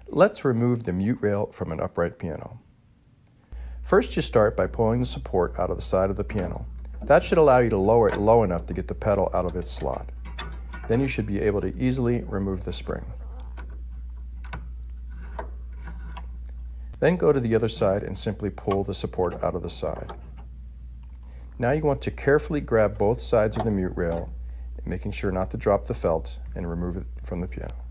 Let's remove the mute rail from an upright piano. First, you start by pulling the support out of the side of the piano. That should allow you to lower it low enough to get the pedal out of its slot. Then you should be able to easily remove the spring. Then go to the other side and simply pull the support out of the side. Now you want to carefully grab both sides of the mute rail, making sure not to drop the felt, and remove it from the piano.